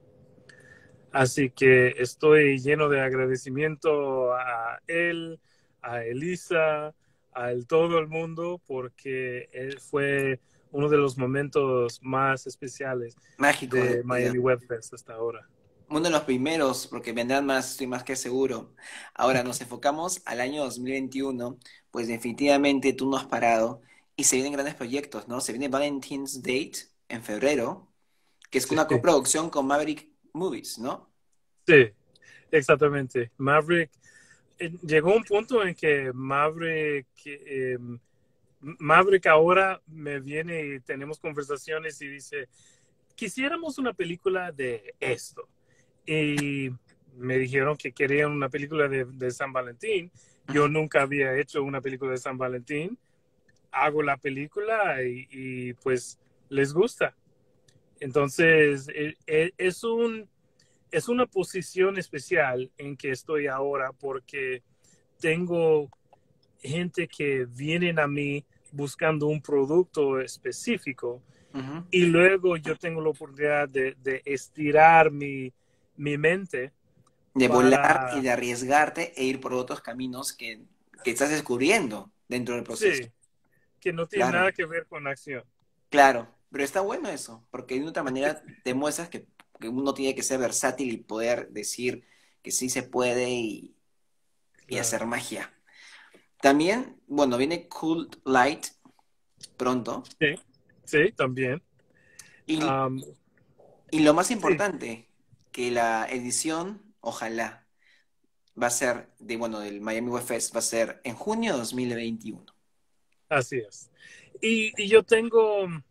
Así que estoy lleno de agradecimiento a él, a Elisa, a él, todo el mundo, porque él fue uno de los momentos más especiales Mágicos de de tu vida. Miami Web Fest hasta ahora. Uno de los primeros, porque vendrán más, estoy más que seguro. Ahora nos enfocamos al año dos mil veintiuno, pues definitivamente tú no has parado y se vienen grandes proyectos, ¿no? Se viene Valentine's Date en febrero, que es Sí, una coproducción con Maverick Movies, ¿no? sí, exactamente. Maverick, eh, llegó un punto en que Maverick, eh, Maverick ahora me viene y tenemos conversaciones y dice, quisiéramos una película de esto. Y me dijeron que querían una película de, de San Valentín. Yo Ujú. nunca había hecho una película de San Valentín. Hago la película y, y pues les gusta. Entonces, eh, eh, es un, es una posición especial en que estoy ahora porque tengo gente que vienen a mí buscando un producto específico, Ujú. y luego yo tengo la oportunidad de, de estirar mi, mi mente De volar y para, de arriesgarte e ir por otros caminos que, que estás descubriendo dentro del proceso. sí, que no tiene Claro, nada que ver con acción. claro, pero está bueno eso, porque de otra manera demuestras que, que uno tiene que ser versátil y poder decir que sí se puede y, y hacer Claro. magia. También, bueno, viene Cool Light pronto. Sí, sí, también. Y, Um, y lo más sí, importante, que la edición, ojalá, va a ser de, bueno, del Miami Web Fest, va a ser en junio de dos mil veintiuno. así es. Y, y yo tengo,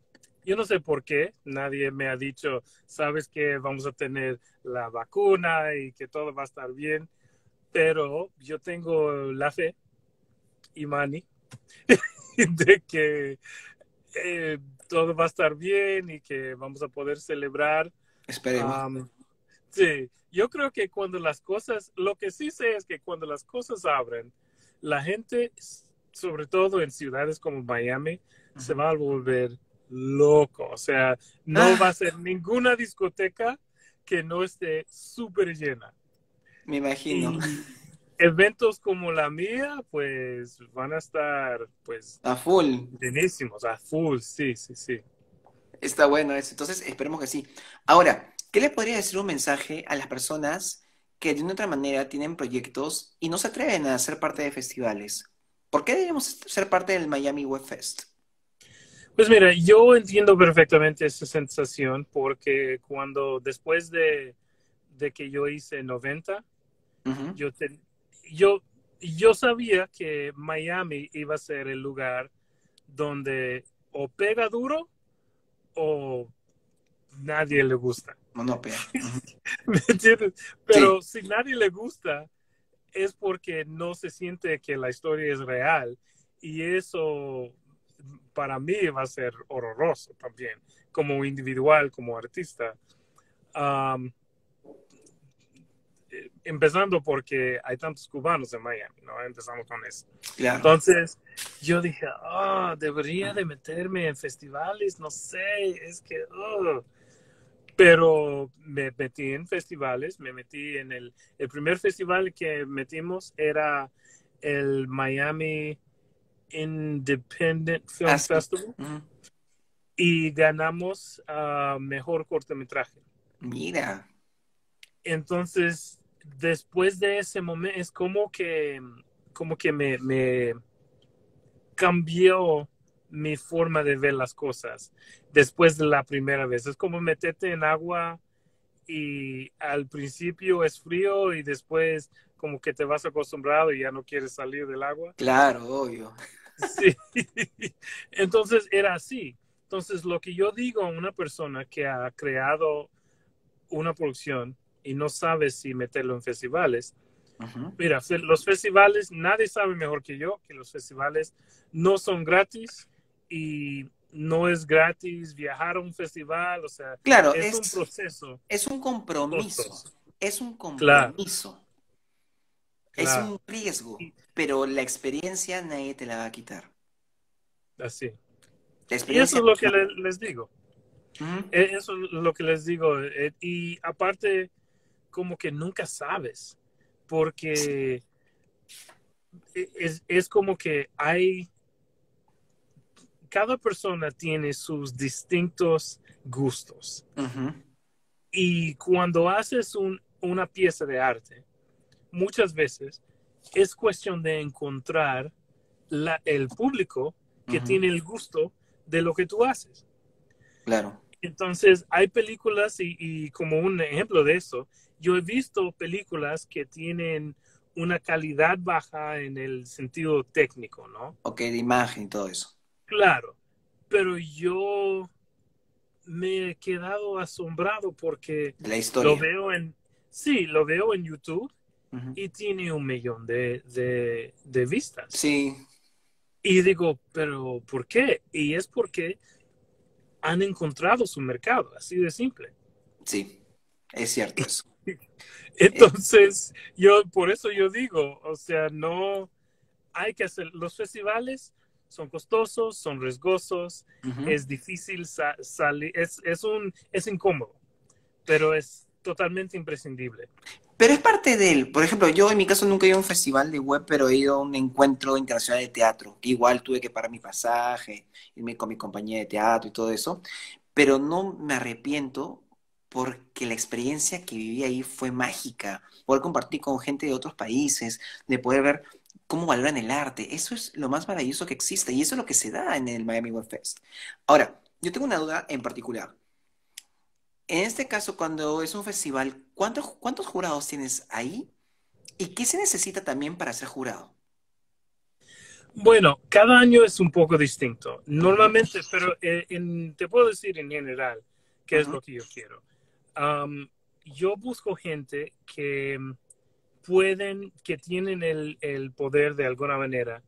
yo no sé por qué, nadie me ha dicho, sabes que vamos a tener la vacuna y que todo va a estar bien, pero yo tengo la fe, Imani, de que eh, todo va a estar bien y que vamos a poder celebrar. Esperemos. Um, sí, yo creo que cuando las cosas, lo que sí sé es que cuando las cosas abren, la gente, sobre todo en ciudades como Miami, se Ujú. va a volver loco. O sea, no va Ah, a ser ninguna discoteca que no esté súper llena. me imagino. Y eventos como la mía, pues van a estar, pues, A full. llenísimos, a full, sí, sí, sí. Está bueno eso. Entonces, esperemos que sí. Ahora, ¿qué le podría decir un mensaje a las personas que de una otra manera tienen proyectos y no se atreven a ser parte de festivales? ¿Por qué debemos ser parte del Miami Web Fest? Pues mira, yo entiendo perfectamente esa sensación porque cuando después de, de que yo hice noventa, Ujú. yo, te- yo, yo sabía que Miami iba a ser el lugar donde o pega duro o nadie le gusta. Monopia. Ujú. ¿Me entiendes? Sí, Pero si nadie le gusta es porque no se siente que la historia es real y eso para mí va a ser horroroso también, como individual, como artista. Um, Empezando porque hay tantos cubanos en Miami, ¿no? Empezamos con eso. claro. Entonces, yo dije, oh, debería de meterme en festivales, no sé, es que, oh. Pero me metí en festivales, me metí en el, el primer festival que metimos era el Miami Independent Film Así. Festival Ujú. y ganamos uh, mejor cortometraje. Mira. Entonces, después de ese momento, es como que, como que me, me cambió mi forma de ver las cosas después de la primera vez. Es como meterte en agua y al principio es frío y después como que te vas acostumbrado y ya no quieres salir del agua. Claro, obvio. Sí. Entonces era así. Entonces lo que yo digo a una persona que ha creado una producción y no sabe si meterlo en festivales, Ujú. mira, los festivales, nadie sabe mejor que yo que los festivales no son gratis y no es gratis viajar a un festival, o sea, Claro, es un es, proceso es un compromiso. costoso. Es un Claro, compromiso. Es claro. un riesgo. Y Pero la experiencia nadie te la va a quitar. así. La Y eso experiencia. es lo que le, les digo. Ujú. E, eso es lo que les digo. Eh, Y aparte, como que nunca sabes, porque es, es como que hay, cada persona tiene sus distintos gustos. Ujú. Y cuando haces un, una pieza de arte, muchas veces es cuestión de encontrar la, el público que Ujú. tiene el gusto de lo que tú haces. Claro. Entonces, hay películas y, y como un ejemplo de eso, yo he visto películas que tienen una calidad baja en el sentido técnico, ¿no? Ok, de imagen y todo eso. Claro, pero yo me he quedado asombrado porque De la lo historia. veo en, sí, lo veo en YouTube Ujú. y tiene un millón de, de, de vistas. Sí, Y digo, pero ¿por qué? Y es porque han encontrado su mercado, así de simple. sí. Es cierto eso. Eh, Entonces, yo, por eso yo digo, o sea, no hay que hacer, los festivales son costosos, son riesgosos, ujú. es difícil sa salir, es, es, un, es incómodo, pero es totalmente imprescindible. Pero es parte de él. Por ejemplo, yo en mi caso nunca he ido a un festival de web, pero he ido a un encuentro internacional de teatro. Que igual tuve que pagar mi pasaje, irme con mi compañía de teatro y todo eso. Pero no me arrepiento porque la experiencia que viví ahí fue mágica. Poder compartir con gente de otros países, de poder ver cómo valoran el arte. Eso es lo más maravilloso que existe y eso es lo que se da en el Miami Web Fest. Ahora, yo tengo una duda en particular. En este caso, cuando es un festival, ¿cuántos, cuántos jurados tienes ahí? ¿Y qué se necesita también para ser jurado? Bueno, cada año es un poco distinto. Normalmente, pero eh, en- te puedo decir en general qué es Ujú, lo que yo quiero. Am, yo busco gente que pueden, que tienen el, el poder de alguna manera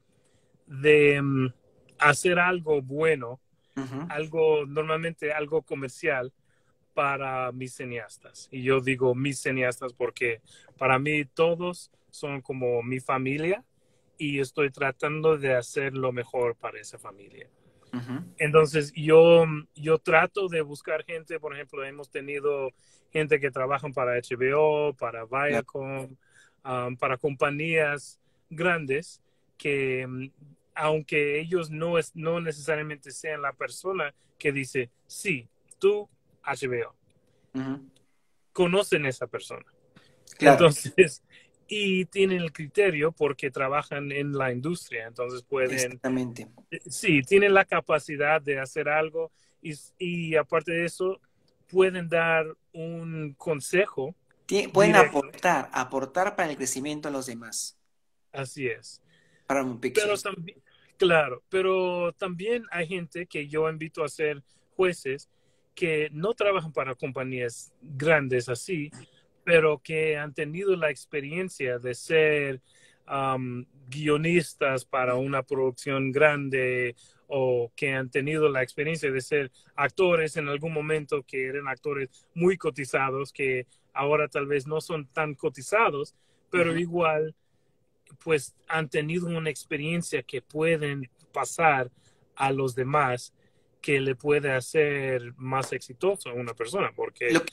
de mm, hacer algo bueno, ujú. algo normalmente algo comercial para mis cineastas. Y yo digo mis cineastas porque para mí todos son como mi familia y estoy tratando de hacer lo mejor para esa familia. Ujú. Entonces, yo, yo trato de buscar gente, por ejemplo, hemos tenido gente que trabaja para H B O, para Claro. Viacom, um, para compañías grandes que, um, aunque ellos no, es, no necesariamente sean la persona que dice, sí, tú, H B O, Ujú. conocen a esa persona. Claro, Entonces, y tienen el criterio porque trabajan en la industria, entonces pueden exactamente. sí, tienen la capacidad de hacer algo y, y aparte de eso, pueden dar un consejo Tie- pueden directo. aportar, aportar para el crecimiento de los demás, Así es. para un Pero pictures. también, claro, pero también hay gente que yo invito a ser jueces que no trabajan para compañías grandes así, pero que han tenido la experiencia de ser um, guionistas para una producción grande o que han tenido la experiencia de ser actores en algún momento que eran actores muy cotizados, que ahora tal vez no son tan cotizados, pero Ujú. igual pues han tenido una experiencia que pueden pasar a los demás que le puede hacer más exitoso a una persona, porque Lo que,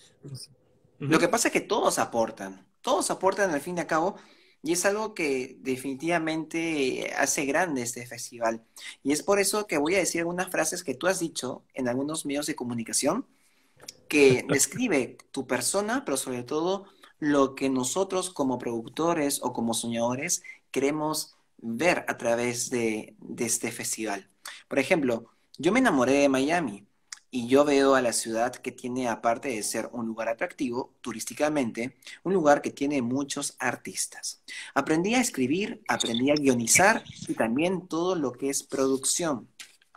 lo uh-huh, que pasa es que todos aportan, todos aportan al fin y al cabo, y es algo que definitivamente hace grande este festival. Y es por eso que voy a decir algunas frases que tú has dicho en algunos medios de comunicación que describe tu persona, pero sobre todo lo que nosotros como productores o como soñadores queremos ver a través de, de este festival. Por ejemplo, yo me enamoré de Miami y yo veo a la ciudad que tiene, aparte de ser un lugar atractivo turísticamente, un lugar que tiene muchos artistas. Aprendí a escribir, aprendí a guionizar y también todo lo que es producción.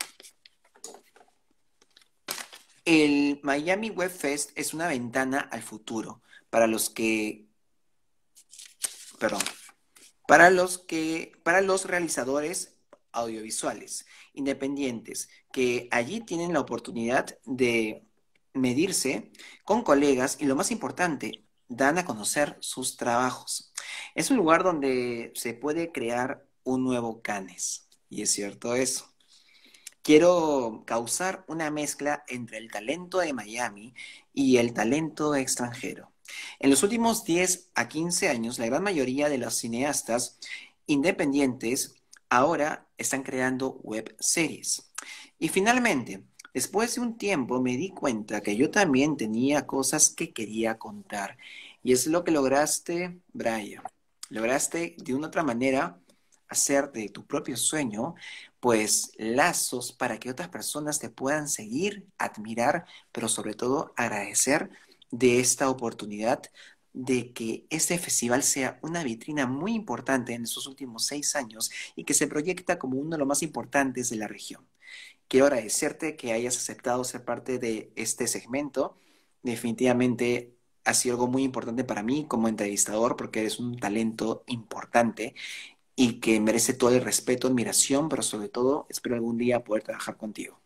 El Miami Web Fest es una ventana al futuro para los que, perdón, para los que, para los realizadores audiovisuales independientes que allí tienen la oportunidad de medirse con colegas y lo más importante, dan a conocer sus trabajos. Es un lugar donde se puede crear un nuevo Cannes, y es cierto eso. Quiero causar una mezcla entre el talento de Miami y el talento extranjero. En los últimos diez a quince años, la gran mayoría de los cineastas independientes ahora están creando web series. Y finalmente, después de un tiempo me di cuenta que yo también tenía cosas que quería contar. Y es lo que lograste, Brian. Lograste de una otra manera hacer de tu propio sueño pues lazos para que otras personas te puedan seguir, admirar, pero sobre todo agradecer de esta oportunidad de que este festival sea una vitrina muy importante en estos últimos seis años y que se proyecta como uno de los más importantes de la región. Quiero agradecerte que hayas aceptado ser parte de este segmento. Definitivamente ha sido algo muy importante para mí como entrevistador porque eres un talento importante y que merece todo el respeto, admiración, pero sobre todo espero algún día poder trabajar contigo.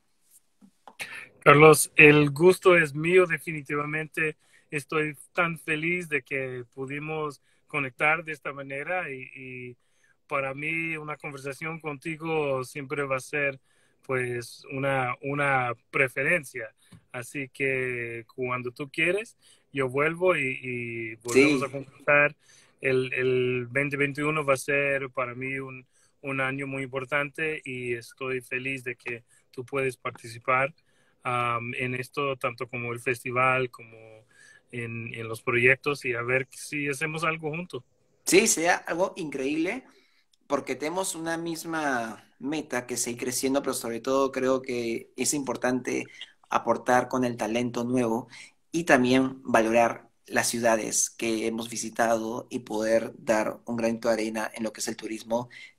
Carlos, el gusto es mío definitivamente. Estoy tan feliz de que pudimos conectar de esta manera y, y para mí una conversación contigo siempre va a ser pues una, una preferencia. Así que cuando tú quieres, yo vuelvo y, y volvemos a Sí, conversar. El, el veinte veintiuno va a ser para mí un, un año muy importante y estoy feliz de que tú puedes participar um, en esto, tanto como el festival, como en, en, los proyectos y a ver si hacemos algo juntos. sí, sería algo increíble porque tenemos una misma meta que seguir creciendo, pero sobre todo creo que es importante aportar con el talento nuevo y también valorar las ciudades que hemos visitado y poder dar un granito de arena en lo que es el turismo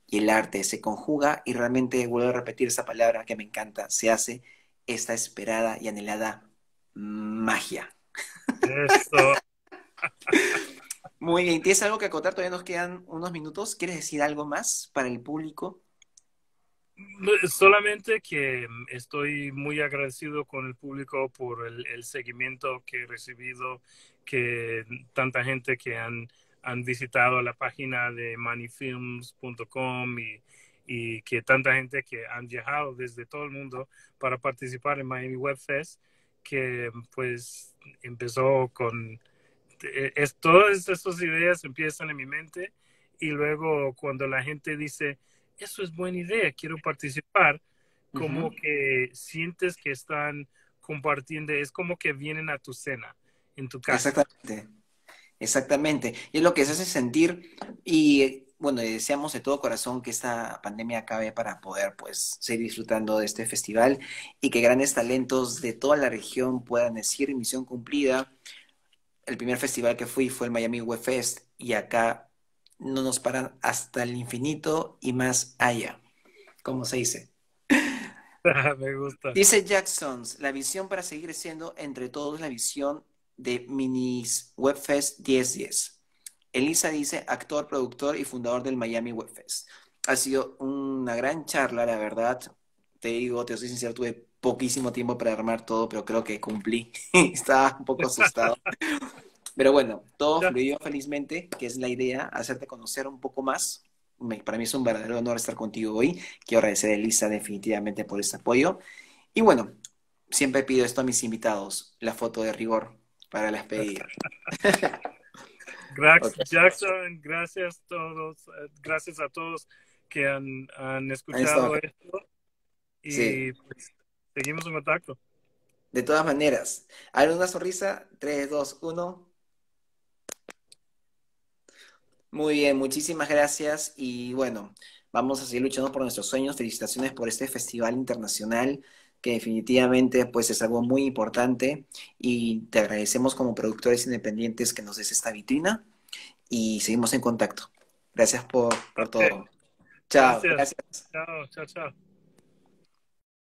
y el arte se conjuga y realmente vuelvo a repetir esa palabra que me encanta, se hace esta esperada y anhelada magia. Eso. Muy bien, ¿tienes algo que acotar? Todavía nos quedan unos minutos. ¿Quieres decir algo más para el público? Solamente que mm, estoy muy agradecido con el público por el, el seguimiento que he recibido, que tanta gente que han, han visitado la página de manifilms punto com y, y que tanta gente que han viajado desde todo el mundo para participar en Miami Web Fest, que pues empezó con eh, es, todas esas ideas empiezan en mi mente y luego cuando la gente dice, eso es buena idea, quiero participar, como Ujú. que sientes que están compartiendo, es como que vienen a tu cena en tu casa. Exactamente, exactamente. Y es lo que se hace sentir y bueno, deseamos de todo corazón que esta pandemia acabe para poder pues seguir disfrutando de este festival y que grandes talentos de toda la región puedan decir misión cumplida. El primer festival que fui fue el Miami Web Fest y acá no nos paran hasta el infinito y más allá, como se dice. Me gusta. Dice Jacksons, la visión para seguir siendo entre todos la visión de Minis Webfest diez diez. Elisa dice, actor, productor y fundador del Miami Webfest. Ha sido una gran charla, la verdad. Te digo, te soy sincero, tuve poquísimo tiempo para armar todo, pero creo que cumplí. Estaba un poco asustado. Pero bueno, todo Ya, fluyó felizmente, que es la idea, hacerte conocer un poco más. Me- para mí es un verdadero honor estar contigo hoy. Quiero agradecer a Elisa definitivamente por este apoyo. Y bueno, siempre pido esto a mis invitados, la foto de rigor para la despedida. Grax- Ok, Jackson, gracias a todos, eh, gracias a todos que han, han ahí está. escuchado esto Sí, y pues seguimos en contacto. de todas maneras, haré una sonrisa. Tres, dos, uno. Muy bien, muchísimas gracias. Y bueno, vamos a seguir luchando por nuestros sueños. Felicitaciones por este festival internacional que definitivamente pues es algo muy importante y te agradecemos como productores independientes que nos des esta vitrina y seguimos en contacto. Gracias por, por Ok, todo. Chao, gracias. gracias. Chao, chao, chao.